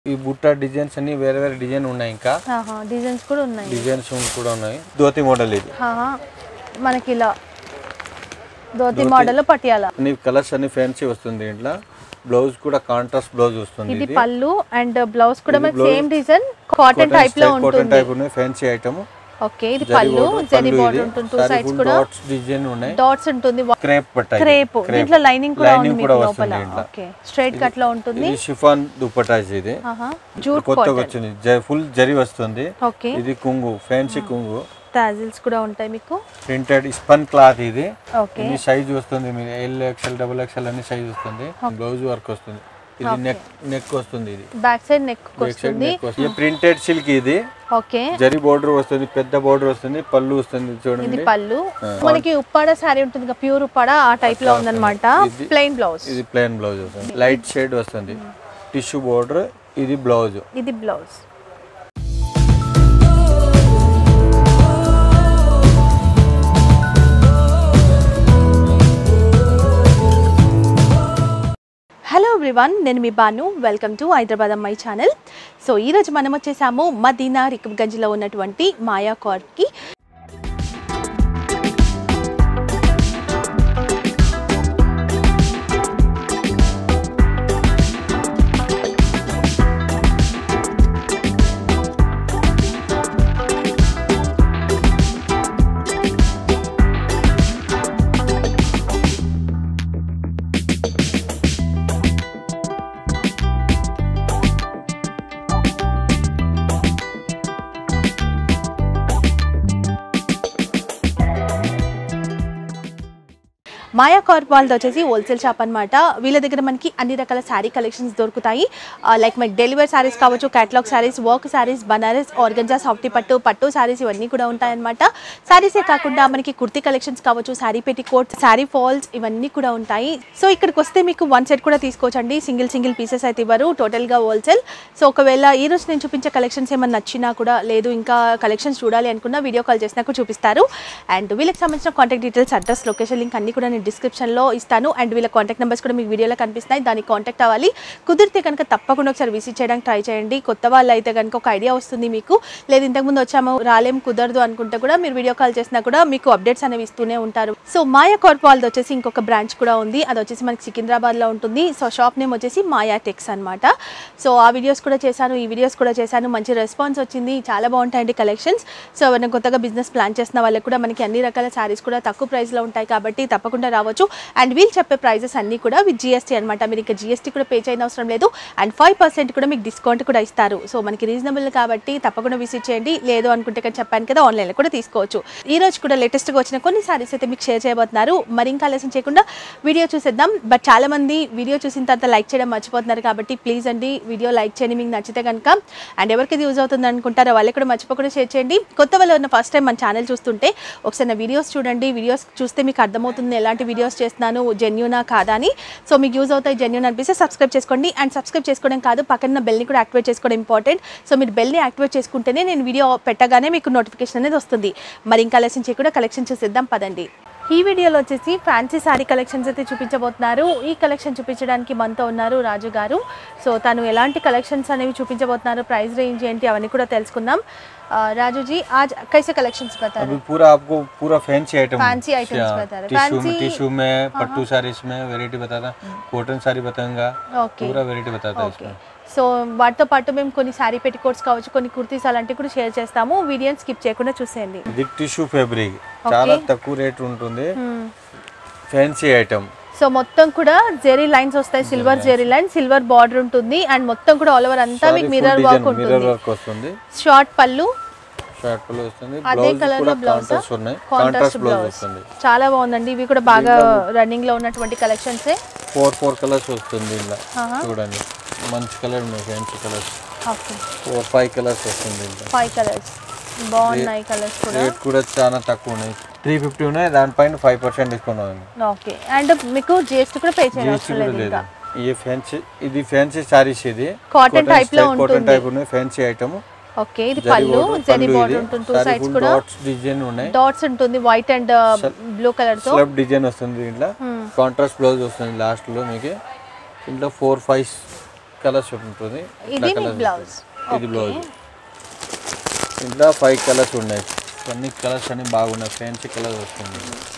ఈ బుట్ట డిజైన్స్ అన్ని వేరే వేరే డిజైన్ ఉన్నాయి ఇంకా డిజైన్స్ కూడా ఉన్నాయి ధోతి మోడల్ ఇది మనకి ఇలా ధోతి మోడల్ లో పటియాలా అన్ని కలర్స్ అన్ని ఫ్యాన్సీ వస్తుంది ఇంట్లో బ్లౌజ్ కూడా కాంట్రాస్ట్ బ్లౌజ్ వస్తుంది ఇది పల్లు అండ్ బ్లౌజ్ కూడా మనకి సేమ్ డిజైన్ కాటన్ టైప్ లో ఉంటుంది కాటన్ టైప్ ఉన్న ఫ్యాన్సీ ఐటమ్ ఓకే ఇది పల్లు జరీ బోర్డర్ ఉంటుంది టూ సైడ్స్ కూడా డాట్స్ డిజైన్ ఉన్నాయి డాట్స్ ఉంటుంది క్రేప్ పట్టాయి క్రేప్ దీంట్లో లైనింగ్ కూడా ఉంది మీకు లోపల ఓకే స్ట్రైట్ కట్ లో ఉంటుంది ఇది షిఫాన్ దుపట్టా ఇది జూట్ కొత్తగా వచ్చింది ఫుల్ జరీ వస్తుంది ఇది కుంగు ఫ్యాన్సీ కుంగు టాజిల్స్ కూడా ఉంటాయి మీకు ప్రింటెడ్ స్పన్ క్లాత్ ఇది ఈ సైజ్ వస్తుంది మీరు ఎల్ ఎక్స్ఎల్ డబుల్ ఎక్స్ఎల్ అన్ని సైజ్ వస్తుంది బ్లౌజ్ వర్క్ వస్తుంది ఇది నెక్ వస్తుంది ఇది బ్యాక్ సైడ్ నెక్ వస్తుంది ఇది ప్రింటెడ్ సిల్క్ ఇది ఓకే జరీ బోర్డర్ వస్తుంది పెద్ద బోర్డర్ వస్తుంది పల్లు వస్తుంది చూడండి ఇది పల్లు మనకి ఉప్పాడ సారీ ఉంటుంది ప్యూర్ ఉప్పాడ ఆ టైప్ లో ఉందన్నమాట ప్లెయిన్ బ్లౌజ్ ఇది ప్లెయిన్ బ్లౌజ్ వస్తుంది లైట్ షేడ్ వస్తుంది టిష్యూ బోర్డర్ ఇది బ్లౌజ్ హలో ఎవ్రీవన్ నేను మీ బాను వెల్కమ్ టు హైదరాబాద్ అమ్మాయి ఛానల్ సో ఈరోజు మనం వచ్చేసాము మదీనా రికబ్ గంజ్లో ఉన్నటువంటి మాయా కార్ప్కి మాయా కార్ప్ వాళ్ళది వచ్చేసి హోల్సేల్ షాప్ అనమాట వీళ్ళ దగ్గర మనకి అన్ని రకాల శారీ కలెక్షన్స్ దొరుకుతాయి లైక్ మనకి డెలివరీ శారీస్ కావచ్చు catalogue saris work saris Banaras organza softy పట్టు శారీస్ ఇవన్నీ కూడా ఉంటాయన్నమాట శారీసే కాకుండా మనకి కుర్తీ కలెక్షన్స్ కావచ్చు శారీ పెట్టికోట్ శారీ ఫాల్స్ ఇవన్నీ కూడా ఉంటాయి సో ఇక్కడికి వస్తే మీకు వన్ సెట్ కూడా తీసుకోవచ్చండి సింగిల్ పీసెస్ అయితే ఇవ్వరు టోటల్గా హోల్సేల్ సో ఒకవేళ ఈ రోజు నేను చూపించే కలెక్షన్స్ ఏమైనా నచ్చినా కూడా లేదు ఇంకా కలెక్షన్స్ చూడాలి అనుకున్నా వీడియో కాల్ చేసినా కూడా చూపిస్తారు అండ్ వీళ్ళకి సంబంధించిన contact details address location link అన్ని కూడా డిస్క్రిప్షన్లో ఇస్తాను అండ్ వీళ్ళ కాంటాక్ట్ నెంబర్స్ కూడా మీకు వీడియోలో కనిపిస్తాయి దానికి కాంటాక్ట్ అవ్వాలి కుదిరితే కనుక తప్పకుండా ఒకసారి విజిట్ చేయడానికి ట్రై చేయండి కొత్త వాళ్ళు అయితే కనుక ఒక ఐడియా వస్తుంది మీకు లేదు ఇంతకుముందు వచ్చాము రాలేం కుదరదు అనుకుంటే కూడా మీరు వీడియో కాల్ చేసినా కూడా మీకు అప్డేట్స్ అనేవి ఇస్తూనే ఉంటారు సో మాయా కార్ప్ వాళ్ళది వచ్చేసి ఇంకొక బ్రాంచ్ కూడా ఉంది అది వచ్చేసి మనకి సికింద్రాబాద్లో ఉంటుంది సో షాప్ నేమ్ వచ్చేసి మాయా టెక్స్ అనమాట సో ఆ వీడియోస్ కూడా చేశాను ఈ వీడియోస్ కూడా చేశాను మంచి రెస్పాన్స్ వచ్చింది చాలా బాగుంటాయండి కలెక్షన్స్ సో ఎవరైనా కొత్తగా బిజినెస్ ప్లాన్ చేసిన వాళ్ళకి కూడా మనకి అన్ని రకాల శారీస్ కూడా తక్కువ ప్రైస్లో ఉంటాయి కాబట్టి తప్పకుండా రావచ్చు అండ్ వీళ్ళు చెప్పే ప్రైజెస్ అన్ని కూడా విత్ జిఎస్టీ అనమాట మీరు ఇంకా జిఎస్టీ కూడా పే చేయని అవసరం లేదు అండ్ 5% కూడా మీకు డిస్కౌంట్ కూడా ఇస్తారు సో మనకి రీజనబుల్ కాబట్టి తప్పకుండా విజిట్ చేయండి లేదు అనుకుంటే కదా చెప్పాను కదా ఆన్లైన్లో కూడా తీసుకోవచ్చు ఈ రోజు కూడా లేటెస్ట్గా వచ్చిన కొన్ని సారీస్ అయితే మీకు షేర్ చేయబోతున్నారు మరి ఇంకా ఆలస్యం చేయకుండా వీడియో చూసేద్దాం బట్ చాలా మంది వీడియో చూసిన తర్వాత లైక్ చేయడం మర్చిపోతున్నారు కాబట్టి ప్లీజ్ అండి వీడియో లైక్ చేయండి మీకు నచ్చితే కనుక అండ్ ఎవరికైతే యూజ్ అవుతుంది అనుకుంటారో వాళ్ళకి కూడా మర్చిపోకుండా షేర్ చేయండి కొత్త వాళ్ళు ఉన్న ఫస్ట్ టైం మన ఛానల్ చూస్తుంటే ఒకసారి నా వీడియోస్ చూడండి వీడియోస్ చూస్తే మీకు అర్థమవుతుంది ఎలాంటి వీడియోస్ చేస్తున్నాను జెన్యూనా కాదా అని సో మీకు యూజ్ అవుతాయి జెన్యూన్ అనిపిస్తే సబ్స్క్రైబ్ చేసుకోండి అండ్ సబ్స్క్రైబ్ చేసుకోవడం కాదు పక్కన బెల్ని కూడా యాక్టివేట్ చేసుకోవడం ఇంపార్టెంట్ సో మీరు బెల్ని యాక్టివేట్ చేసుకుంటేనే నేను వీడియో పెట్టగానే మీకు నోటిఫికేషన్ అనేది వస్తుంది మరి ఇంకా ఆలస్యం చేయకుండా కలెక్షన్ చూసేద్దాం పదండి ఈ వీడియోలో వచ్చేసి ఫ్యాన్సీ శారీ కలెక్షన్స్ అయితే చూపించబోతున్నారు ఈ కలెక్షన్ చూపించడానికి మనతో ఉన్నారు రాజు గారు సో తను ఎలాంటి కలెక్షన్స్ అనేవి చూపించబోతున్నారు ప్రైస్ రేంజ్ ఏంటి అవన్నీ కూడా తెలుసుకుందాం राजू जी आज कैसे कलेक्शंस बता रहे हैं? अभी पूरा आपको पूरा फैंसी आइटम्स बता रहे हैं टिश्यू में पट्टू साड़ीज में वैरायटी बताता कॉटन साड़ी बताऊंगा पूरा वैरायटी बताता है इसमें సో వాటితో పాటు మేము కొన్ని శారీ పెట్టికోట్స్ కావచ్చు కొన్ని కుర్తీస్ అలాంటివి కూడా షేర్ చేస్తాము వీడియోని స్కిప్ చేయకుండా చూసేయండి ఇది టిష్యూ ఫ్యాబ్రిక్ చాలా తక్కువ రేట్ ఉంటుంది ఫ్యాన్సీ ఐటమ్ సో మొత్తం కూడా జెరీ లైన్స్ వస్తాయి సిల్వర్ జెరీ లైన్ సిల్వర్ బార్డర్ ఉంటుంది అండ్ మొత్తం కూడా ఆల్ ఓవర్ అంతా మీకు మిర్రర్ వర్క్ ఉంటుంది షార్ట్ పల్లు వస్తుంది అదే కలర్ లో బ్లౌజ్ కాంట్రాస్ట్ బ్లౌజ్ వస్తుంది చాలా బాగుందండి ఇవి కూడా బాగా రన్నింగ్ లో ఉన్నటువంటి కలెక్షన్స్ 4 కలర్స్ వస్తుంది ఇలా చూడండి మంచి కలర్ ఉన్నాయి ఫ్యాన్సీ కలర్స్ ఓకే 5 కలర్స్ వస్తుంది ఇలా 5 కలర్స్ బాగున్నాయి కలర్స్ కూడా రేట్ కూడా చాలా తక్కువ ఉన్నాయి 350 ఉన్నాయి దానిపైన 5% డిస్కౌంట్ ఉంది ఓకే అండ్ మీకు జీఎస్టీ కూడా పే చేయవలసిన లేదు ఇంకా ये फैंसी ఇది ఫ్యాన్సీ సారీస్ ఇది కాటన్ టైప్ లో ఉంటుంది కాటన్ టైప్ ఉన్నాయి ఫ్యాన్సీ ఐటమ్ ఓకే ఇది పల్లు జరీ బోర్డర్ ఉంటుంది టూ సైడ్స్ కూడా డాట్స్ డిజైన్ ఉన్నాయి డాట్స్ ఉంటుంది వైట్ అండ్ బ్లూ కలర్ తో స్లబ్ డిజైన్ వస్తుంది దీంట్లో కాంట్రాస్ట్ బ్లౌజ్ వస్తుంది లాస్ట్ లో మీకు ఇంట్లో 4 5 కలర్స్ ఉంటుంది. ఇది బ్లౌజ్. ఇది బ్లౌజ్. ఇంట్లో 5 కలర్స్ ఉన్నాయి. అన్ని కలర్స్ అన్ని బాగున్నాయి. ఫ్యాన్సీ కలర్ వస్తుంది.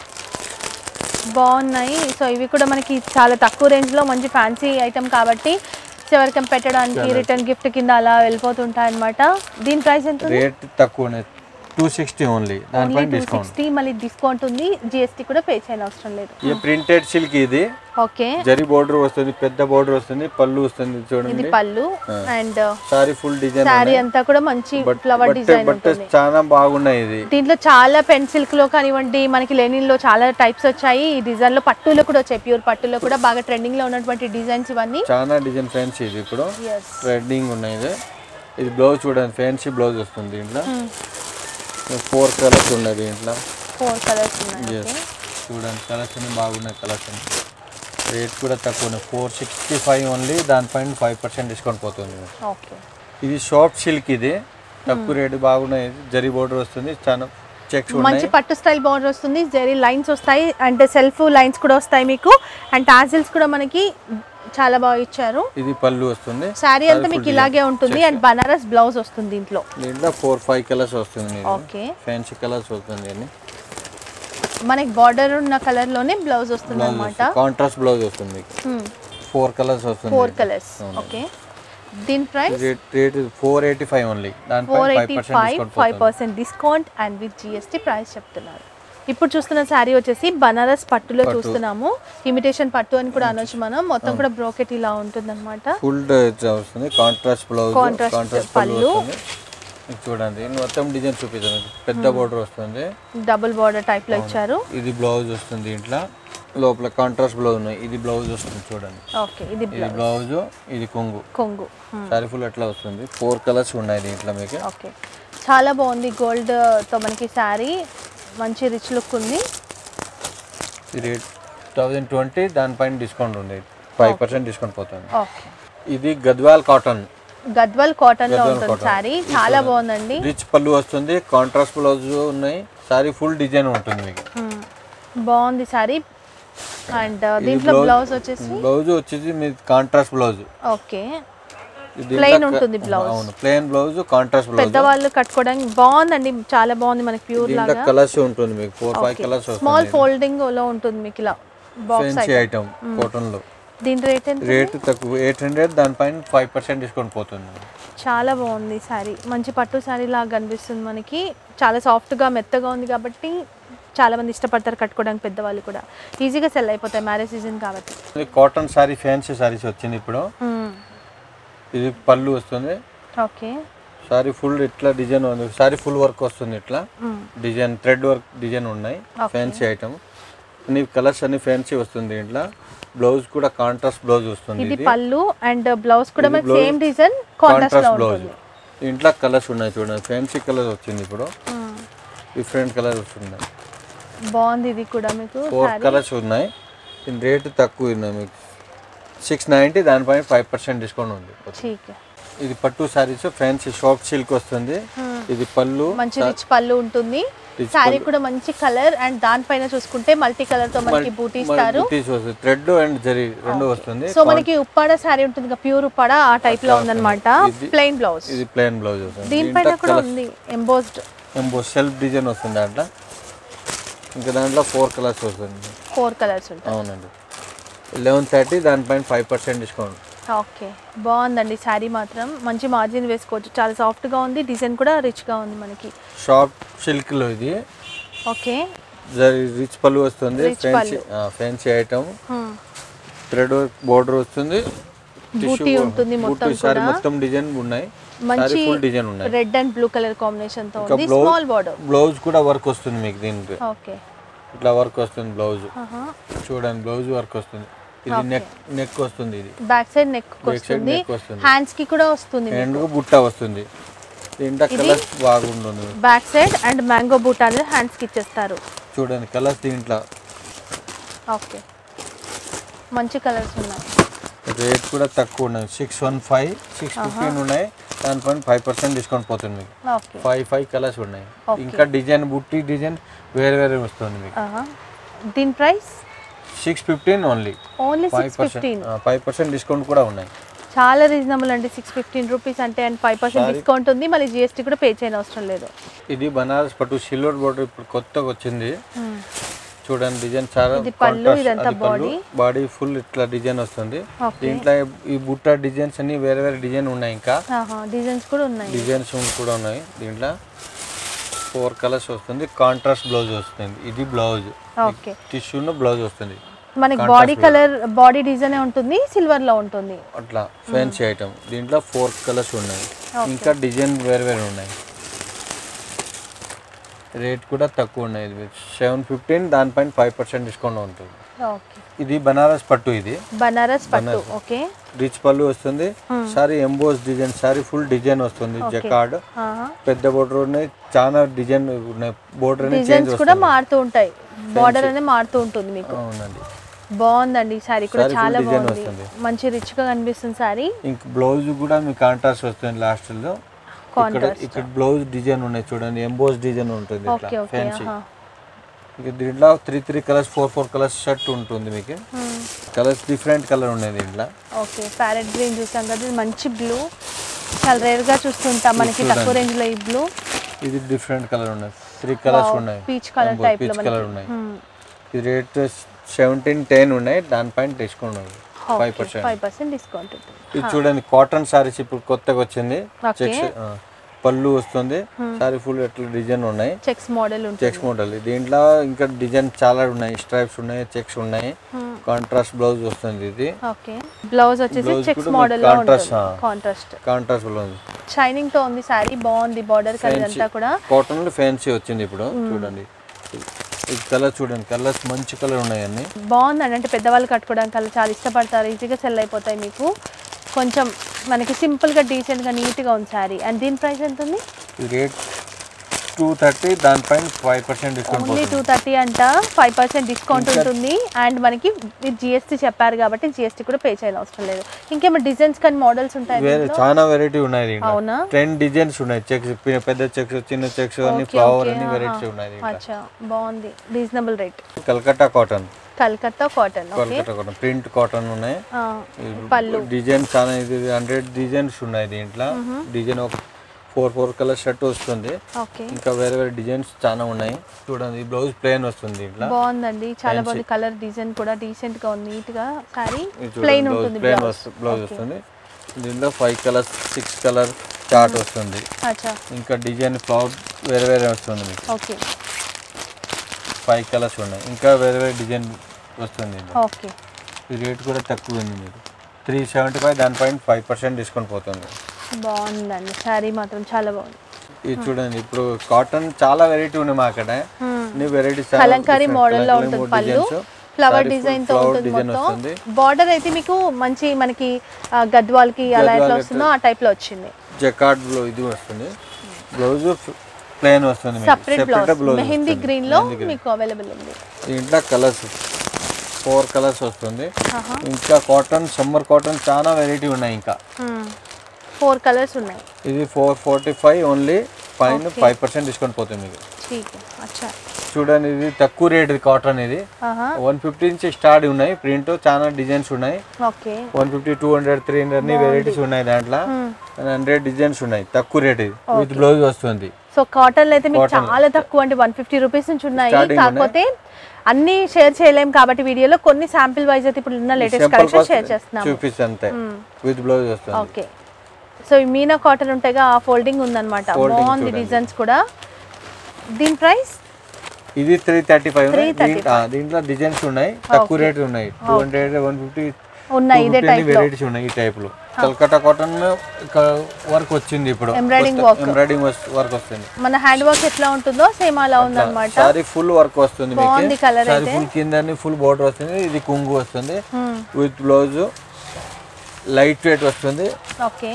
బాగున్నాయి. సో ఇవి కూడా మనకి చాలా తక్కువ రేంజ్ లో మంచి ఫ్యాన్సీ ఐటమ్ కాబట్టి ఎవరికైనా పెట్టడానికి రిటర్న్ గిఫ్ట్ కింద అలా వెళ్ళిపోతుంటాయి అన్నమాట. దీని ప్రైస్ ఎంత? రేట్ తక్కువనే, 260 ఓన్లీ. దానిపై డిస్కౌంట్. 260 మళ్ళీ డిస్కౌంట్ ఉంది. జిఎస్టీ కూడా పే చేయని అవసరం లేదు. ఈ ప్రింటెడ్ సిల్క్ ఇది. ఓకే. జరీ బోర్డర్ వస్తుంది, పెద్ద బోర్డర్ వస్తుంది, పళ్ళు వస్తుంది చూడండి. ఇది పళ్ళు and sari full design. Sari అంతా కూడా మంచి ఫ్లవర్ డిజైన్ ఉంటుంది. చాలా బాగున్నాయి. ఇది దీంట్లో చాలా పెన్ సిల్క్ లో కానివ్వండి, మనకి లెనిన్ లో చాలా టైప్స్ వచ్చాయి. ఈ డిజైన్ లో పట్టులో కూడా వచ్చాయి. ప్యూర్ పట్టులో కూడా బాగా ట్రెండింగ్ లో ఉన్నటువంటి డిజైన్స్ ఇవన్నీ. చాలా డిజైన్ ఫ్యాన్సీ ఇది ఇప్పుడు ట్రెండింగ్ ఉన్నాయి. ఇది బ్లౌజ్ చూడండి, ఫ్యాన్సీ బ్లౌజ్ వస్తుంది. దీంట్లో 4 కలర్స్ ఉన్నాయి. దీంట్లో 4 కలర్స్ ఉన్నాయి. చూడండి కలర్స్ అన్ని బాగున్నాయి. కలర్స్ అన్ని రేట్ కూడా తక్కువ, 465 ఓన్లీ. దానిపైన 5% డిస్కౌంట్ పోతుంది. ఓకే. ఇది సాఫ్ట్ సిల్క్. ఇది తక్కువ రేటు బాగున్నాయి. జరీ బోర్డర్ వస్తుంది, చాలా చెక్స్ ఉన్నాయి. మంచి పట్టు స్టైల్ బోర్డర్ వస్తుంది. జరీ లైన్స్ వస్తాయి అండ్ సెల్ఫ్ లైన్స్ కూడా వస్తాయి మీకు. అండ్ టాజిల్స్ కూడా మనకి చాలా బాగా ఇచ్చారు. ఇది పళ్ళు వస్తుంది. సారీ అంతా మీకు ఇలాగే ఉంటుంది అండ్ బనారస్ బ్లౌజ్ వస్తుంది. దీంట్లో 4-5 కలర్స్ వస్తుంది. ఓకే. ఫ్యాన్సీ కలర్స్ వస్తుంది అని మనకి బార్డర్ ఉన్న కలర్ లోనే బ్లౌజ్ వస్తుంది అన్నమాట. కాంట్రాస్ట్ బ్లౌజ్ వస్తుంది. 4 కలర్స్ వస్తుంది. 4 కలర్స్. ఓకే. దీని ప్రైస్ రేట్ 485 ఓన్లీ. దానిపై 5% discount and with GST price చెప్తున్నారు. ఇప్పుడు చూస్తున్న శారీ వచ్చేసి బనారస్ పట్టులో చూస్తున్నాము. ఇమిటేషన్ పట్టు అని కూడా అనొచ్చు మనం. మొత్తం కూడా బ్రోకెట్ ఇలా ఉంటుంది అనమాట. ఫుల్ వస్తుంది. కాంట్రాస్ట్ బ్లౌజ్, కాంట్రాస్ట్ పళ్ళు చూడండి. మొత్తం డిజైన్ చూపిస్తాను. పెద్ద బోర్డర్ వస్తుంది, డబుల్ బోర్డర్ టైప్ లో ఇచ్చారు. ఇది బ్లౌజ్ వస్తుంది. ఇంట్లో లోపల కాంట్రాస్ట్ బ్లౌజ్ ఉన్నాయి. ఇది బ్లౌజ్ వస్తుంది చూడండి. ఓకే. ఇది బ్లౌజ్, ఇది కొంగు. సారీ ఫుల్ అట్లా వస్తుంది. 4 కలర్స్ ఉన్నాయి దీంట్లో మీకు. ఓకే. చాలా బాగుంది. గోల్డ్ తో మనకి శారీ మంచి రిచ్ లుక్ ఉంది. రేట్ 1020. దానిపైన డిస్కౌంట్ ఉంది. 5% డిస్కౌంట్ పోతుంది. ఓకే. ఇది గద్వాల్ కాటన్. గద్వాల్ కాటన్ లో ఉంటుంది సారీ. చాలా బాగుందండి. రిచ్ పళ్ళు వస్తుంది, కాంట్రాస్ట్ బ్లౌజ్ ఉన్నాయి. సారీ ఫుల్ డిజైన్ ఉంటుంది మీకు. బాగుంది సారీ. అండ్ దీంట్లో బ్లౌజ్ వచ్చేసి మీకు కాంట్రాస్ట్ బ్లౌజ్. ఓకే. ప్లెయిన్ ఉంటుంది బ్లౌజ్. అవును, ప్లెయిన్ బ్లౌజ్, కాంట్రాస్ట్ బ్లౌజ్. పెద్దవాళ్ళు కట్టుకోవడానికి బాగుందండి. చాలా బాగుంది. మనకి ప్యూర్ లాగా కలర్స్ ఉంటుంది మీకు. 4-5 కలర్స్ వస్తుంది. స్మాల్ ఫోల్డింగ్ లో ఉంటుంది మీకు ఇలా బాక్స్ ఐటమ్ కాటన్ లో. దీని రేట్ ఎంత? రేట్ తక్కువ, 800. దానిపైన 5% డిస్కౌంట్ పోతుంది. చాలా బాగుంది సారీ. మంచి పట్టు సారీ లాగా కనిపిస్తుంది మనకి. చాలా సాఫ్ట్ గా మెత్తగా ఉంది కాబట్టి చాలా మంది ఇష్టపడతారు కట్టుకోవడానికి. పెద్దవాళ్ళు కూడా ఈజీగా సెల్ అయిపోతాయి మ్యారేజ్ సీజన్ కాబట్టి. కాటన్ సారీ, ఫ్యాన్సీ సారీస్ వచ్చింది ఇప్పుడు. ఇది పళ్ళు వస్తుంది. ఓకే. సారీ ఫుల్ ఇట్లా డిజైన్ ఉంది. సారీ ఫుల్ వర్క్ వస్తుంది. ఇట్లా డిజైన్ థ్రెడ్ వర్క్ డిజైన్ ఉన్నాయి. ఫ్యాన్సీ ఐటమ్ అన్ని కలర్స్ అన్ని ఫ్యాన్సీ వస్తుంది. ఇట్లా బ్లౌజ్ కూడా కాంట్రాస్ట్ బ్లౌజ్ వస్తుంది. ఇది పళ్ళు అండ్ బ్లౌజ్ కూడా మనకి సేమ్ డిజైన్ కాంట్రాస్ట్ బ్లౌజ్. ఇంట్లో కలర్స్ ఉన్నాయి చూడండి. ఫ్యాన్సీ కలర్ వచ్చింది ఇప్పుడు. డిఫరెంట్ కలర్స్ వస్తుంది. బాగుంది. ఇది కూడా మీకు 4 కలర్స్ ఉన్నాయి. దీని రేట్ తక్కువ ఉన్నాయి మీకు. 690. దానిపైన 5% డిస్కౌంట్ ఉంది. ఇది పట్టు సారీస్ ఫ్యాన్సీ సాఫ్ట్ సిల్క్ వస్తుంది. ఇది పళ్ళు, మంచి రిచ్ పళ్ళు ఉంటుంది. సారీ కూడా మంచి కలర్ అండ్ దానిపైన చూసుకుంటే మల్టీ కలర్ తో మనకి బూటీ ఇస్తారు. థ్రెడ్ అండ్ జరీ రెండు వస్తుంది. సో మనకి ఉప్పాడ సారీ ఉంటుంది, ప్యూర్ ఉప్పాడ ఆ టైప్ లో ఉందన్నమాట. Plain blouse. ఇది ప్లెయిన్ బ్లౌజ్ వస్తుంది. దీనిపైన కూడా ఉంది ఎంబోస్ సెల్ఫ్ డిజైన్ వస్తుంది దాంట్లో. ఇంకా దాంట్లో 4 కలర్స్ వస్తుంది. 4 కలర్స్ ఉంటాయి. అవునండి. 1130. దానిపైన 5% డిస్కౌంట్. ఓకే. బాగుందండి శారీ మాత్రం. మంచి మార్జిన్ వేసుకోవచ్చు. చాలా సాఫ్ట్ గా ఉంది. డిజైన్ కూడా రిచ్ గా ఉంది మనకి. షార్ట్ సిల్క్ లో ఇది. ఓకే. రిచ్ పళ్ళు వస్తుంది. Fancy item. థ్రెడ్ బోర్డర్ వస్తుంది. బూటీ ఉంటుంది మొత్తం కూడా. మొత్తం డిజైన్ ఉన్నాయి. మంచి ఫుల్ డిజైన్ ఉన్నాయి. Red and blue colour combination తో ఉంది. Small border. బ్లౌజ్ కూడా వర్క్ వస్తుంది మీకు దీనికి. ఓకే. ఇట్లా వర్క్ వస్తుంది బ్లౌజ్. చూడండి బ్లౌజ్ వర్క్ వస్తుంది. ఇది నెక్ వస్తుంది. ఇది బ్యాక్ సైడ్ నెక్ వస్తుంది. హ్యాండ్స్ కి కూడా వస్తుంది. హ్యాండ్ కు బుట్ట వస్తుంది. దీంట్లో కలర్స్ బాగుంటుంది. బ్యాక్ సైడ్ అండ్ మ్యాంగో బూటా అనేది హ్యాండ్స్ కి ఇచ్చేస్తారు. చూడండి కలర్స్ దీంట్లో. ఓకే. మంచి కలర్స్ ఉన్నాయి. రేట్ కూడా తక్కువ ఉన్నాయి. 615, 615 ఉన్నాయి. దానిపైన 5% డిస్కౌంట్ పోతుంది మీకు. 5 కలర్స్ ఉన్నాయి. ఇంకా డిజైన్ బుట్టి డిజైన్ వేరే వేరే వస్తుంది మీకు. దీని ప్రైస్ 615 ఓన్లీ. 615. 5% డిస్కౌంట్ కూడా ఉన్నాయి. చాలా రీజనబుల్ అండి 615 రూపీస్ అంటే అండ్ 5% డిస్కౌంట్ ఉంది మళ్ళీ జిఎస్టీ కూడా పే చేయని అవసరం లేదు ఇది బనారస్ పట్టు సిల్వర్ బోర్డర్ ఇప్పుడు కొత్తగా వచ్చింది చూడండి డిజైన్ చాలా పళ్ళు ఇదంతా బాడీ ఫుల్ ఇట్లా డిజైన్ వస్తుంది దీంట్లో ఈ బుట్ట డిజైన్స్ అన్ని వేరే వేరే డిజైన్ ఉన్నాయి ఇంకా డిజైన్స్ కూడా ఉన్నాయి దీంట్లో 4 కలర్స్ వస్తుంది కాంట్రాస్ట్ బ్లౌజ్ వస్తుంది ఇది బ్లౌజ్ టిష్యూ బ్లౌజ్ వస్తుంది మనకి బాడీ కలర్ బాడీ డిజైన్ ఉంటుంది సిల్వర్ లో ఉంటుంది అట్లా ఫ్యాన్సీ ఐటమ్ దీంట్లో 4 కలర్స్ ఉన్నాయి ఇంకా డిజైన్ వేరే వేరే ఉన్నాయి రేట్ కూడా తక్కువ ఉన్నాయి 715 దానిపైన 5% డిస్కౌంట్ ఉంటుంది ఇది బనారస్ పట్టు ఓకే రిచ్ పళ్ళు వస్తుంది sari emboss design sari full design వస్తుంది జకార్డ్ పెద్ద బోర్డర్ ఉన్నాయి చాలా డిజైన్ ఉన్నాయి బోర్డర్ డిజైన్స్ కూడా మారుతూ ఉంటాయి బోర్డర్ అనేది మారుతూ ఉంటుంది మీకు అవునండి బాగుందండి సారీ కూడా చాలా బాగుంది మంచి రిచ్ గా కనిపిస్తుంది సారీ ఇంకా బ్లౌజ్ కూడా మీకు కాంట్రాస్ట్ వస్తుంది లాస్ట్ లో ఇక్కడ బ్లౌజ్ డిజైన్ ఉన్నాయి చూడండి ఎంబోస్ డిజైన్ ఉంటుంది ఇట్లా ఫ్యాన్సీ ఇక దీంట్లో 3 కలర్స్ 4 కలర్స్ షర్ట్ ఉంటుంది మీకు కలర్స్ డిఫరెంట్ కలర్ ఉన్నాయి దీంట్లో ఓకే ప్యారెట్ గ్రీన్ చూసాం కదా ఇది మంచి బ్లూ చాలా రేర్ గా చూస్తుంటాం మనకి తక్కువ రేంజ్ లో ఈ బ్లూ ఇది డిఫరెంట్ కలర్ ఉన్నాయి 3 కలర్స్ ఉన్నాయి పీచ్ కలర్ టైప్ లో కలర్ ఉన్నాయి ఇది రేట్ 1710 ఉన్నాయి దానిపైన డిస్కౌంట్ ఉంది 5% డిస్కౌంట్ ఉంటుంది ఇది చూడండి కాటన్ సారీస్ ఇప్పుడు కొత్తగా వచ్చింది చెక్స్ పళ్ళు వస్తుంది సారీ ఫుల్ ఎట్లా డిజైన్ ఉన్నాయి చెక్స్ మోడల్ దీంట్లో ఇంకా డిజైన్ చాలా ఉన్నాయి స్ట్రైప్స్ ఉన్నాయి చెక్స్ ఉన్నాయి కాంట్రాస్ట్ బ్లౌజ్ వస్తుంది ఇది ఓకే బ్లౌజ్ వచ్చేసి చెక్స్ మోడల్ లో ఉంటుంది కాంట్రాస్ట్ బ్లౌజ్ షైనింగ్ తో ఉంది సారీ బాగుంది బోర్డర్ కలర్ అంతా కూడా కాటన్ లో ఫ్యాన్సీ వచ్చింది ఇప్పుడు చూడండి ఈ కలర్ చూడండి కలర్స్ మంచి కలర్ ఉన్నాయి అన్ని బాగుందండి అంటే పెద్దవాళ్ళు కట్టుకోవడానికి కలర్ చాలా ఇష్టపడతారు ఈజీగా సెల్ అయిపోతాయి మీకు కొంచెం మనకి సింపుల్ గా డీసెంట్ గా నీట్ గా ఉంది సారీ అండ్ దీని ప్రైస్ ఎంత ఉంది రేట్ 230 దానిపైన 5% డిస్కౌంట్ ఓన్లీ 230 అంట 5% డిస్కౌంట్ ఉంటుంది అండ్ మనకి మీరు జిఎస్టీ చెప్పారు కాబట్టి జిఎస్టీ కూడా పే చేయాల్సిన అవసరం లేదు ఇంకేమో డిజైన్స్ కానీ మోడల్స్ ఉంటాయి చాలా వెరైటీ ఉన్నాయి దీంట్లో అవునా 10 డిజైన్స్ ఉన్నాయి చెక్స్ పెద్ద చెక్స్ చిన్న చెక్స్ అన్ని ఫ్లవర్ అన్ని వెరైటీస్ ఉన్నాయి దీంట్లో అచ్చా బాగుంది reasonable rate Calcutta cotton print cotton ఉన్నాయి పళ్ళు డిజైన్ చాలా ఇది 100 డిజైన్స్ ఉన్నాయి దీంట్లో డిజైన్ ఒక 4 కలర్ షర్ట్ వస్తుంది ఇంకా వేరే వేరే డిజైన్స్ చాలా ఉన్నాయి చూడండి ఈ బ్లౌజ్ ప్లెయిన్ వస్తుంది దీంట్లో బాగుందండి చాలా బాగుంది కలర్ డిజైన్ కూడా డీసెంట్ గా ఉంది నీట్ గా సారీ ప్లెయిన్ ఉంటుంది బ్లౌజ్ వస్తుంది దీంట్లో 5 కలర్స్ 6 కలర్ చార్ట్ వస్తుంది ఇంకా డిజైన్ ఫ్లవర్ వేరే వేరే వస్తుంది మీకు ఓకే 5 కలర్స్ ఉన్నాయి ఇంకా వేరే వేరే డిజైన్ వస్తుంది ఓకే ఈ రేట్ కూడా తక్కువ ఉంది మీకు 375 దానిపైన 5% డిస్కౌంట్ పోతుంది బాగుందండి సారీ మాత్రం చాలా బాగుంది ఇది చూడండి ఇప్పుడు కాటన్ చాలా వెరైటీ ఉన్నాయి మా అక్కడ వెరైటీ కలంకారీ మోడల్ లో ఉంటుంది పళ్ళు ఫ్లవర్ డిజైన్ తో ఉంటుంది మొత్తం బార్డర్ అయితే మీకు మంచి మనకి గద్వాల్ కి అలా ఎట్లా వస్తుందో ఆ టైప్ లో వచ్చింది జకార్డ్ బ్లౌజ్ ఇది వస్తుంది బ్లౌజ్ ప్లెయిన్ వస్తుంది సెపరేట్ బ్లౌజ్ మెహందీ గ్రీన్ లో మీకు అవైలబుల్ ఉంది దీంట్లో కలర్స్ 4 కలర్స్ వస్తుంది ఇంకా కాటన్ సమ్మర్ కాటన్ చాలా వెరైటీ ఉన్నాయి ఇంకా 4 కలర్స్ ఉన్నాయి ఇది 445 ఓన్లీ పైన 5% డిస్కౌంట్ పోతుంది మీకు చూడండి ఇది తక్కువ రేట్ కాటన్ ఇది 150 నుంచి స్టార్ట్ ఉన్నాయి ప్రింట్ చాలా డిజైన్స్ ఉన్నాయి 150 200 300 అన్ని వెరైటీస్ ఉన్నాయి దాంట్లో 100 డిజైన్స్ ఉన్నాయి తక్కువ రేట్ ఇది విత్ బ్లౌజ్ వస్తుంది సో కాటన్ అయితే మీకు చాలా తక్కువ అంటే 150 రూపీస్ నుంచి ఉన్నాయి కాకపోతే అన్ని షేర్ చేయలేం కాబట్టి వీడియోలో కొన్ని శాంపిల్ వైజ్ అయితే ఇప్పుడు ఉన్న లేటెస్ట్ కలెక్షన్ షేర్ చేస్తున్నాం చూపిస్తా అంతే విత్ బ్లౌజ్ వస్తుంది ఓకే సో ఈ మీనా కాటన్ ఉంటాయిగా ఆ ఫోల్డింగ్ ఉందన్నమాట బాగుంది డిజైన్స్ కూడా దీని ప్రైస్ ఇది 335 దీంట్లో డిజైన్స్ ఉన్నాయి తక్కువ రేట్ ఉన్నాయి 200 150 ఉన్నాయి ఇదే టైప్ లో వెరైటీస్ ఉన్నాయి ఈ టైప్ లో కలకత్తా కాటన్ వర్క్ వచ్చింది ఇప్పుడు ఎంబ్రాయిడింగ్ వర్క్ వస్తుంది మన హ్యాండ్ వర్క్ ఎట్లా ఉంటుందో సేమ్ అలా ఉందన్నమాట సారీ ఫుల్ వర్క్ వస్తుంది మీకు బాగుంది కలర్ సారీ ఫుల్ కిందని ఫుల్ బోర్డర్ వస్తుంది ఇది కుంగు వస్తుంది విత్ బ్లౌజ్ లైట్ వెయిట్ వస్తుంది ఓకే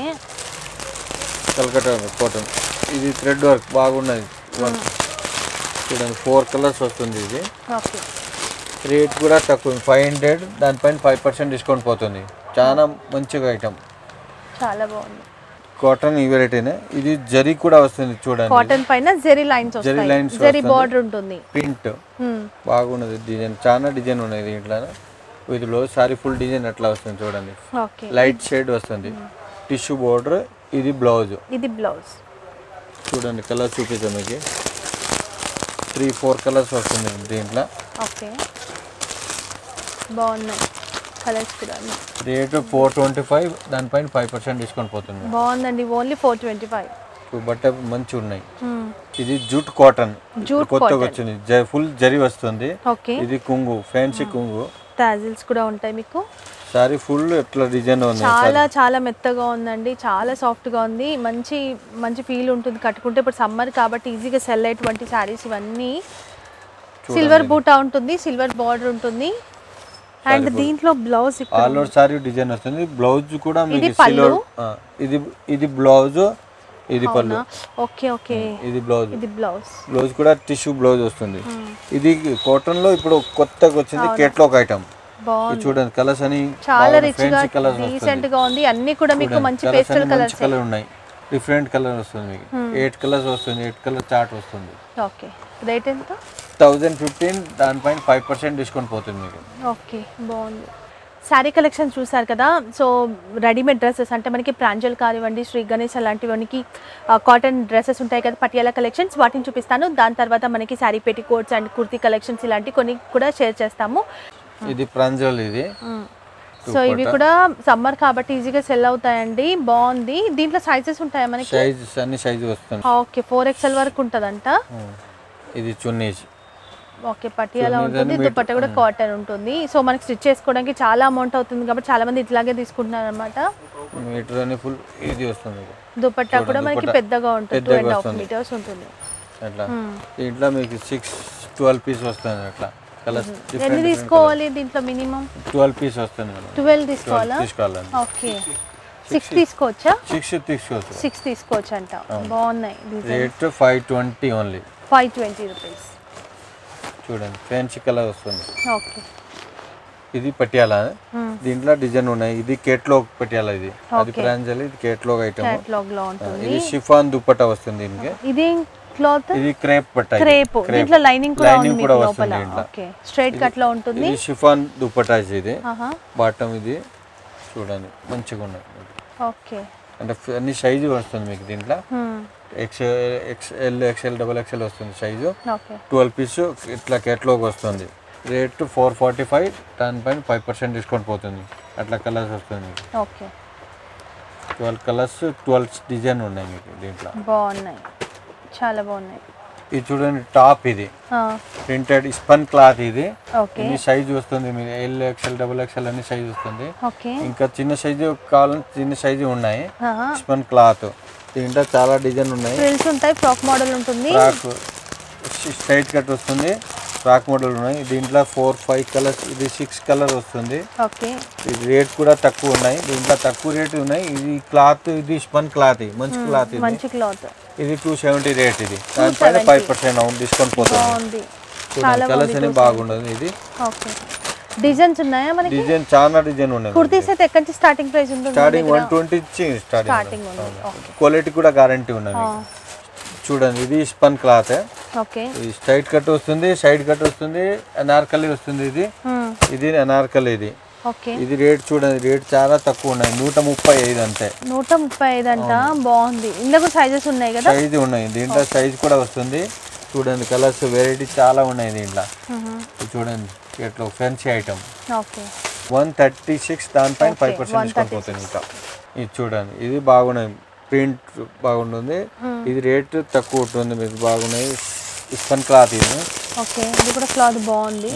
కలకత్తా కాటన్ ఇది థ్రెడ్ వర్క్ బాగున్నది వర్క్ చూడండి 4 కలర్స్ వస్తుంది ఇది ఓకే రేట్ కూడా తక్కువ 500 దానిపైన 5% డిస్కౌంట్ పోతుంది చాలా మంచిగా ఐటమ్ చాలా బాగుంది కాటన్ ఈ వెరైటీనే ఇది జరీ కూడా వస్తుంది చూడండి కాటన్ పైన జరీ లైన్స్ వస్తాయి జరీ బోర్డర్ ఉంటుంది ప్రింట్ బాగున్నది డిజైన్ చాలా డిజైన్ ఉన్నాయి దీంట్లో with blouse. Sari full design ఎట్లా వస్తుంది చూడండి, లైట్ షేడ్ వస్తుంది, టిష్యూ బోర్డర్. ఇది బ్లౌజ్, చూడండి కలర్ చూపిస్తాం మీకు. 3-4 కలర్స్ వస్తుంది దీంట్లో. బాగున్నాయి కలర్స్ కూడా. రేట్ 425, దానిపైన 5% డిస్కౌంట్ పోతుంది. బాగుందండి, ఓన్లీ 425. బట్ట మంచి ఉన్నాయి. ఇది జూట్ కాటన్ కొత్తగా వచ్చింది, ఫుల్ జరీ వస్తుంది. ఇది కుంగు, ఫ్యాన్సీ కుంగు. టాజిల్స్ కూడా ఉంటాయి మీకు. సారీ ఫుల్ ఎట్లా డిజైన్ ఉంది, చాలా చాలా మెత్తగా ఉందండి, చాలా సాఫ్ట్ గా ఉంది. మంచి మంచి ఫీల్ ఉంటుంది కట్టుకుంటే. ఇప్పుడు సమ్మర్ కాబట్టి ఈజీగా సెల్ అయ్యేటువంటి సారీస్ ఇవన్నీ. సిల్వర్ బూటా ఉంటుంది, సిల్వర్ బార్డర్ ఉంటుంది. అండ్ దీంట్లో blouse all over sari design వస్తుంది. బ్లౌజ్ కూడా మీకు సిల్వర్. ఇది బ్లౌజ్, ఇది పళ్ళు. ఇది బ్లౌజ్ కూడా టిష్యూ బ్లౌజ్ వస్తుంది. ఇది కాటన్ లో ఇప్పుడు కొత్తగా వచ్చింది కేటలాగ్ ఐటమ్. చూడండి కలర్స్ అని చాలా రిచ్ గా డీసెంట్ గా ఉంది. అన్ని కూడా మీకు మంచి పేస్టల్ కలర్స్ ఉన్నాయి. డిఫరెంట్ కలర్ వస్తుంది మీకు. 8 కలర్స్ వస్తుంది, 8 కలర్ చార్ట్ వస్తుంది. ఓకే, రేట్ ఎంత? 1015, దానిపైన 5% డిస్కౌంట్ పోతుంది మీకు. ఓకే, బాగుంది. శారీ కలెక్షన్ చూసారు కదా. సో రెడీమేడ్ డ్రెస్సెస్ అంటే మనకి ప్రాంజల్ కానివ్వండి, శ్రీ గణేష్ అలాంటివన్నీ కాటన్ డ్రెస్సెస్ ఉంటాయి కదా, పటియాలా కలెక్షన్స్, వాటిని చూపిస్తాను. దాని తర్వాత మనకి శారీ పెట్టి కోట్స్ అండ్ కుర్తీ కలెక్షన్స్ ఇలాంటి కొన్ని కూడా షేర్ చేస్తాము. ఇది ప్రాంజల్. ఇది సో ఇవి కూడా సమ్మర్ కాబట్టి ఈజీగా సెల్ అవుతాయండి. బాగుంది. దీంట్లో సైజెస్ ఉంటాయా మనకి? సైజెస్ అన్ని సైజు వస్తుంది. ఓకే, 4XL వరకు ఉంటుందంట. ఇది చున్నీ. ఓకే, పటియాలా ఉంటుంది, దుపట్టా కూడా కాటన్ ఉంటుంది. సో మనకి స్టిచ్ చేసుకోవడానికి చాలా అమౌంట్ అవుతుంది కాబట్టి చాలా మంది ఇట్లాగే తీసుకుంటున్నారు అనమాట. మీటర్ అని ఫుల్ ఇది వస్తుంది. దుపట్టా కూడా మనకి పెద్దగా ఉంటుంది, 2.5 మీటర్స్ ఉంటుంది. అట్లా దీంట్లో మీకు 6-12 పీస్ వస్తుంది. అట్లా కలర్స్ ఎన్ని తీసుకోవాలి దీంట్లో? మినిమం 12 పీస్ వస్తుంది. 12 తీసుకోవాలా? ఓకే, 6 తీసుకోవచ్చా? 6 తీసుకోవచ్చు అంట. బాగున్నాయి. Rate 520 only. 520 రూపీస్. చూడండి ఫ్యాన్సీ కలర్ వస్తుంది. ఓకే, ఇది పటియాలా. దీంట్లో డిజైన్ ఉన్నాయి. ఇది కేటలాగ్ పటియాలా. ఇది అది ప్రాంజల్, ఇది కేటలాగ్ ఐటమ్. ఇది షిఫాన్ దుపట్టా వస్తుంది దీనికి. ఇది క్లాత్, ఇది క్రేప్ పట్టా. దీంట్లో లైనింగ్ కూడా వస్తుంది. ఓకే, స్ట్రైట్ కట్ లో ఉంటుంది. ఇది షిఫాన్ దుపట్టా. ఇది బాటమ్. ఇది చూడండి మంచిగా ఉన్నాయి. ఓకే, అంటే అన్ని సైజు వస్తుంది మీకు దీంట్లో. XL, XL, XXL వస్తుంది సైజు. 12 పీస్ ఇట్లా కేటలాగ్ వస్తుంది. రేట్ 445, దానిపైన 5% డిస్కౌంట్ పోతుంది. అట్లా కలర్స్ వస్తుంది. ఓకే, 12 కలర్స్, 12 డిజైన్ ఉన్నాయి మీకు దీంట్లో. బాగున్నాయి, చాలా బాగున్నాయి. ఇది చూడండి టాప్. ఇది ప్రింటెడ్ స్పన్ క్లాత్. ఇది ఈ సైజు వస్తుంది మీకు. L, XL, XXL అన్ని సైజు వస్తుంది. ఇంకా చిన్న సైజు కావాలంటే చిన్న సైజు ఉన్నాయి. Spun cloth. దీంట్లో చాలా డిజైన్ ఉన్నాయి. ఫ్రిల్స్ ఉంటాయి, ఫ్రాక్ మోడల్ ఉంటుంది, ఫ్రాక్ స్ట్రైట్ కట్ వస్తుంది, ఫ్రాక్ మోడల్ ఉన్నాయి. దీంట్లో 4-5 కలర్స్. ఇది 6 కలర్ వస్తుంది. ఇది రేట్ కూడా తక్కువ ఉన్నాయి. దీంట్లో తక్కువ రేట్ ఉన్నాయి. ఇది క్లాత్, ఇది స్పన్ క్లాత్, మంచి క్లాత్. ఇది 270 రేట్. ఇది దానిపైన 5% డిస్కౌంట్ పోతుంది. కలర్స్ అని బాగుండదు. ఇది డిజైన్స్ ఉన్నాయా మనకి? డిజైన్ చాలా డిజైన్ ఉన్నాయి. కుర్తీస్ అయితే ఎక్కడి నుంచి స్టార్టింగ్ ప్రైస్ ఉంటుంది? Starting 120 starting. క్వాలిటీ కూడా గ్యారంటీ ఉన్నది. చూడండి ఇది స్పన్ క్లాత్. ఇది స్ట్రైట్ కట్ వస్తుంది, సైడ్ కట్ వస్తుంది, అనార్కలి వస్తుంది. ఇది అనార్కలి. ఇది రేట్ చూడండి, రేట్ చాలా తక్కువ ఉన్నాయి. 135 అంతే. 135 అంట. బాగుంది. ఇందులో సైజెస్ ఉన్నాయి కదా? సైజ్ ఉన్నాయి. దీంట్లో సైజ్ కూడా వస్తుంది. చూడండి కలర్స్ వెరైటీ చాలా ఉన్నాయి దీంట్లో. చూడండి ఇట్లా ఫ్యాన్సీ ఐటమ్. 136, దానిపైన 5% డిస్కౌంట్ పోతుంది. ఇంకా ఇది చూడండి, ఇది బాగున్నాయి. ప్రింట్ బాగుంటుంది. ఇది రేట్ తక్కువ ఉంటుంది మీకు. బాగున్నాయి. Spun cloth. ఇది కూడా క్లాత్ బాగుంది.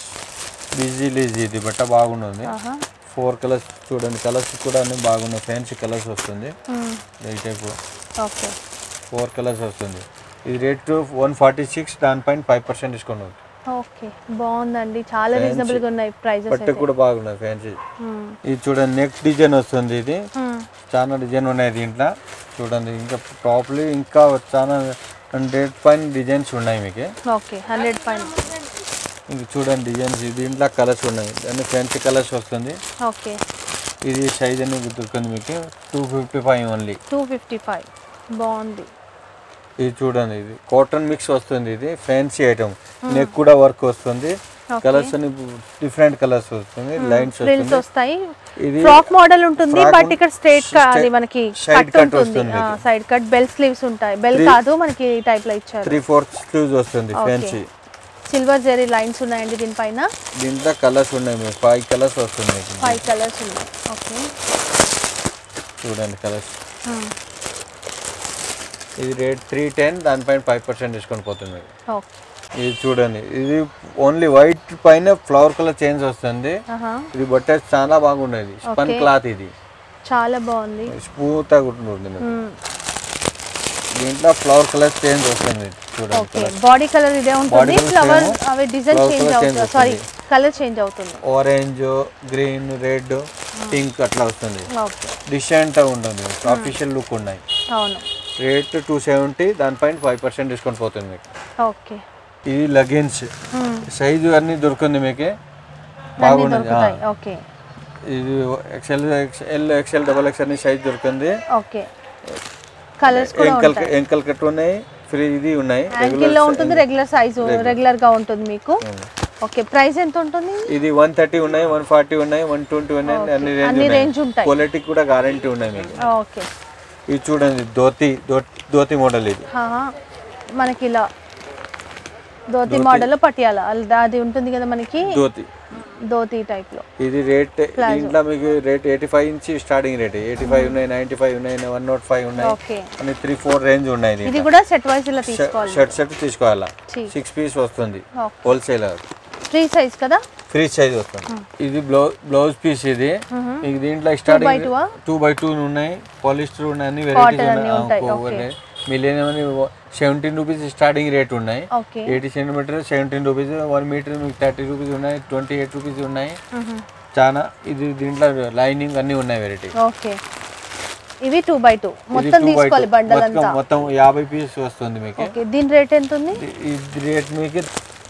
ఈజీ. ఇది బట్ట బాగుంటుంది. 4 కలర్స్ చూడండి. కలర్స్ కూడా అన్ని బాగున్నాయి. ఫ్యాన్సీ కలర్స్ వస్తుంది. ఈ టైప్ 4 కలర్స్ వస్తుంది. ఇది రేట్ 146, దానిపైన 5% డిస్కౌంట్ అవుతుంది. ఓకే, బాగుందండి. చాలా రీజనబుల్ గా ఉన్నాయి ప్రైజెస్. బట్ట కూడా బాగున్నాయి ఫ్యాన్సీ. ఇది చూడండి నెక్ డిజైన్ వస్తుంది. ఇది చాలా డిజైన్ ఉన్నాయి దీంట్లో. చూడండి ఇంకా టాప్లు ఇంకా చాలా 100 పైన డిజైన్స్ ఉన్నాయి మీకు. ఓకే, 100 పైన. ఇంక చూడండి డిజైన్స్. దీంట్లో కలర్స్ ఉన్నాయి. అన్ని ఫ్యాన్సీ కలర్స్ వస్తుంది. ఓకే, ఇది సైజ్ అనేది దొరుకుతుంది మీకు. 255 ఓన్లీ. 255. బాగుంది. ఇది చూడండి, ఇది కాటన్ మిక్స్ వస్తుంది. ఇది ఫ్యాన్సీ ఐటమ్. నెక్ కూడా వర్క్ వస్తుంది. కలర్స్ అన్ని డిఫరెంట్ కలర్స్ వస్తుంది, లైన్స్ ఫ్రిల్స్ వస్తాయి. ఇది ఫ్రాక్ మోడల్ ఉంటుంది, బట్ ఇక్కడ స్ట్రైట్ అది మనకి కట్ ఉంటుంది, సైడ్ కట్, బెల్ స్లీవ్స్ ఉంటాయి. బెల్ కాదు మనకి ఈ టైప్ లో ఇచ్చారు. 3/4 స్లీవ్స్ వస్తుంది, ఫ్యాన్సీ సిల్వర్ జెరీ లైన్స్ ఉన్నాయండి దీనిపైన. దీంట్లో కలర్స్ ఉన్నాయి, 5 కలర్స్ వస్తుంది. 5 కలర్స్ ఉన్నాయి. ఓకే, చూడండి కలర్స్. ఇది రేట్ 310, దానిపైన 5% డిస్కౌంట్ పోతుంది. ఓకే, ఇది చూడండి, ఇది ఓన్లీ వైట్ పైన ఫ్లవర్ కలర్ చేంజ్ వస్తుంది. ఇది బట్ట చాలా బాగుండేది, స్పన్ క్లాత్, ఇది చాలా బాగుంది, స్మూత్ గా ఉంటుంది. దీంట్లో ఫ్లవర్ కలర్ చేంజ్ వస్తుంది చూడండి. బాడీ కలర్ ఇదే ఉంటుంది, ఫ్లవర్ అవి డిజైన్ చేంజ్ అవుతుంది, సారీ కలర్ చేంజ్ అవుతుంది. ఆరెంజ్, గ్రీన్, రెడ్, పింక్ అట్లా వస్తుంది. డిసెంట్ ఉంటుంది, ఆఫీషియల్ లుక్ ఉన్నాయి. అవును, రేట్ 270, దానిపైన 5% డిస్కౌంట్ పోతుంది మీకు. ఓకే, ఇది లెగిన్స్ సైజు అన్ని దొరుకుతుంది మీకు, బాగుంది. ఓకే, ఇది XL, XL, XXL అన్ని సైజ్ దొరుకుతుంది. ఓకే, కలర్స్ కూడా ఉంటాయి. ఎంకల్ కట్ ఉన్నాయి, ఫ్రీ ఇది ఉన్నాయి. యాంకిల్ లో ఉంటుంది, రెగ్యులర్ సైజ్ రెగ్యులర్ గా ఉంటుంది మీకు. ఓకే, ప్రైస్ ఎంత ఉంటుంది? ఇది 130 ఉన్నాయి, 140 ఉన్నాయి, 120 ఉన్నాయి, అన్ని రేంజ్ ఉంటాయి. క్వాలిటీ కూడా గ్యారెంటీ ఉన్నాయి మీకు. ఓకే, ఇది చూడండి, ధోతి మోడల్. ఇది మనకి ఇలా ధోతి మోడల్ పటియాల అది ఉంటుంది కదా మనకి, ధోతి టైప్ లో. ఇది రేట్ దీంట్లో మీకు రేట్ 85 నుంచి స్టార్టింగ్ రేట్. 85 ఉన్నాయి, 95 ఉన్నాయి, 105 ఉన్నాయి, అన్ని 3-4 రేంజ్ ఉన్నాయి. ఇది కూడా సెట్ వైస్ ఇలా తీసుకోవాలి, సెట్ తీసుకోవాలా. 6 పీస్ వస్తుంది, హోల్సేలర్. ఫ్రీ సైజ్ కదా, ఫ్రీ సైజ్ వస్తుంది. ఇది బ్లౌజ్ పీస్. ఇది మీకు దీంట్లో స్టార్టింగ్ 2x2 ఉన్నాయి, పాలిస్టర్ ఉన్నాయి, అన్ని వెరైటీస్ ఉన్నాయి. మిలియన్ 17 రూపీస్ స్టార్టింగ్ రేట్ ఉన్నాయి. 80 సెంటీమీటర్ 17 రూపీస్, 1 మీటర్ మీకు 30 రూపీస్ ఉన్నాయి, 28 రూపీస్ ఉన్నాయి. చాలా ఇది దీంట్లో లైనింగ్ అన్ని ఉన్నాయి వెరైటీ. ఓకే, ఇవి 2x2 మొత్తం తీసుకోవాలి బండల్ అంతా. మొత్తం 50 పీస్ వస్తుంది మీకు. ఓకే, దీని రేట్ ఎంత ఉంది? ఇది రేట్ మీకు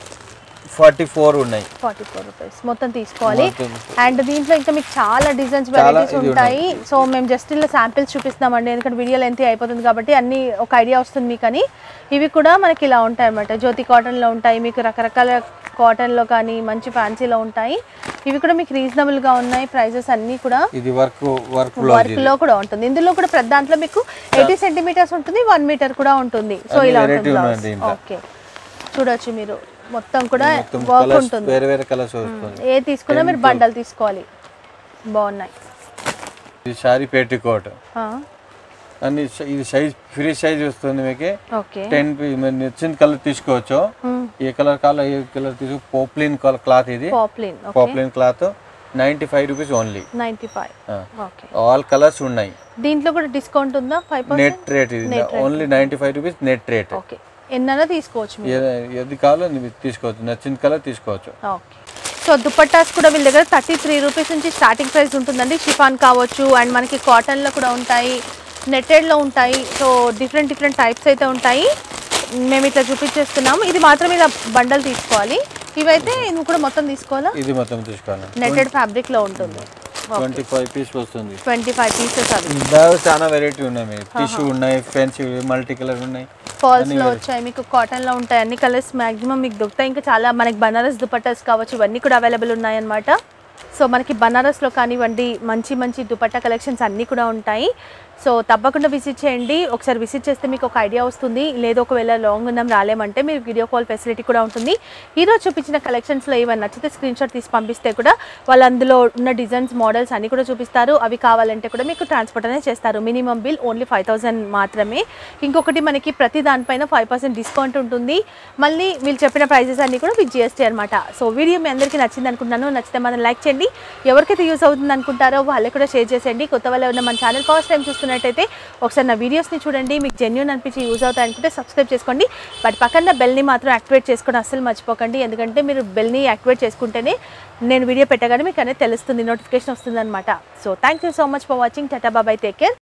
44 ఉన్నాయి, 44 రూపీస్ మొత్తం తీసుకోవాలి. అండ్ దీంట్లో ఇంకా మీకు చాలా డిజైన్స్ వెరైటీస్ ఉంటాయి. సో మేము జస్ట్ ఇలా శాంపిల్స్ చూపిస్తున్నామండి, ఎందుకంటే వీడియో లెంత్ అయిపోతుంది కాబట్టి అన్ని ఒక ఐడియా వస్తుంది మీకు అని. ఇవి కూడా మనకి ఇలా ఉంటాయి అన్నమాట, జ్యోతి కాటన్లో ఉంటాయి, మీకు రకరకాల కాటన్లో కానీ మంచి ఫ్యాన్సీలో ఉంటాయి. ఇవి కూడా మీకు రీజనబుల్గా ఉన్నాయి, ప్రైజెస్ అన్నీ కూడా. ఇది వర్క్లో కూడా ఉంటుంది. ఇందులో కూడా ప్రతి దాంట్లో మీకు 80 సెంటీమీటర్స్ ఉంటుంది, 1 మీటర్ కూడా ఉంటుంది. సో ఇలా ఉంటుంది. ఓకే, చూడొచ్చు మీరు, మొత్తం కూడా వర్క్ ఉంటుంది, వేరే వేరే కలర్స్ వస్తుంది. ఏ తీసుకున్నా మీరు బండల్ తీసుకోవాలి, బాగున్నాయి. ఇది సారీ పేటికోట్ అన్ని, ఇది సైజ్ ఫ్రీ సైజ్ వస్తుంది మీకు. 10 మీరు నచ్చిన కలర్ తీసుకోవచ్చు, ఏ కలర్ కావాలో ఏ కలర్ తీసుకో. పోప్లిన్ క్లాత్, ఇది poplin cloth, 95 rupees only. 95. All colours ఉన్నాయి. దీంట్లో కూడా డిస్కౌంట్ ఉందా? 5% నెట్ రేట్ ఇది only 95 rupees net rate. Okay, ఎన్నైనా తీసుకోవచ్చు, ఏది కావాలో తీసుకోవచ్చు, నచ్చిన కలర్ తీసుకోవచ్చు. ఓకే, సో దుపట్టాస్ కూడా వీళ్ళ దగ్గర 33 రూపీస్ నుంచి స్టార్టింగ్ ప్రైస్ ఉంటుందండి. షిఫాన్ కావచ్చు, అండ్ మనకి కాటన్లో కూడా ఉంటాయి, నెట్టెడ్లో ఉంటాయి. సో డిఫరెంట్ టైప్స్ అయితే ఉంటాయి. మేము ఇట్లా చూపించేస్తున్నాము. ఇది మాత్రం ఇలా బండల్ తీసుకోవాలి. ఇవైతే ఇది కూడా మొత్తం తీసుకోవాలా? ఇది మొత్తం తీసుకోవాలి. నెట్టెడ్ ఫ్యాబ్రిక్ లో ఉంటుంది. 25 పీస్ వస్తుంది. 25 పీసెస్ అవి. చాలా వెరైటీ ఉన్నాయి, టిష్యూ ఉన్నాయి, ఫ్యాన్సీ మల్టీ కలర్ ఉన్నాయి, ఫాల్స్ లో వచ్చాయి, మీకు కాటన్ లో ఉంటాయి, అన్ని కలర్స్ మాక్సిమం మీకు దొరుకుతాయి. ఇంకా చాలా మనకి బనారస్ దుపట్టాస్ కావచ్చు, ఇవన్నీ కూడా అవైలబుల్ ఉన్నాయి అన్నమాట. సో మనకి బనారస్లో కానివ్వండి మంచి దుపట్టా కలెక్షన్స్ అన్నీ కూడా ఉంటాయి. సో తప్పకుండా విజిట్ చేయండి. ఒకసారి విజిట్ చేస్తే మీకు ఒక ఐడియా వస్తుంది. లేదు ఒకవేళ లాంగ్ ఉన్నాం రాలేమంటే మీరు వీడియో కాల్ ఫెసిలిటీ కూడా ఉంటుంది. ఈరోజు చూపించిన కలెక్షన్స్లో ఏమైనా నచ్చితే స్క్రీన్ షాట్ తీసి పంపిస్తే కూడా వాళ్ళు అందులో ఉన్న డిజైన్స్ మోడల్స్ అన్నీ కూడా చూపిస్తారు. అవి కావాలంటే కూడా మీకు ట్రాన్స్పోర్ట్ అనేది చేస్తారు. మినిమం బిల్ ఓన్లీ 5000 మాత్రమే. ఇంకొకటి మనకి ప్రతి దానిపైన 5% డిస్కౌంట్ ఉంటుంది. మళ్ళీ వీళ్ళు చెప్పిన ప్రైజెస్ అన్నీ కూడా విత్ GST అనమాట. సో వీడియో మీ అందరికీ నచ్చింది అనుకుంటున్నాను. నచ్చితే మనం లైక్ చేయండి. ఎవరికైతే యూస్ అవుతుంది అనుకుంటారో వాళ్ళకి కూడా షేర్ చేసేయండి. కొత్త వాళ్ళు ఉన్న మన ఛానల్ ఫస్ట్ టైం చూస్తున్నట్టయితే ఒకసారి నా వీడియోస్ని చూడండి. మీకు జెన్యూన్ అనిపించి యూజ్ అవుతాయి అనుకుంటే సబ్స్క్రైబ్ చేసుకోండి. బట్ పక్కన బెల్ని మాత్రం యాక్టివేట్ చేసుకొని అస్సలు మర్చిపోకండి. ఎందుకంటే మీరు బెల్ని యాక్టివేట్ చేసుకుంటేనే నేను వీడియో పెట్టగానే మీకు అనేది తెలుస్తుంది, నోటిఫికేషన్ వస్తుంది అనమాట. So thank you so much for watching. Tata bye, take care.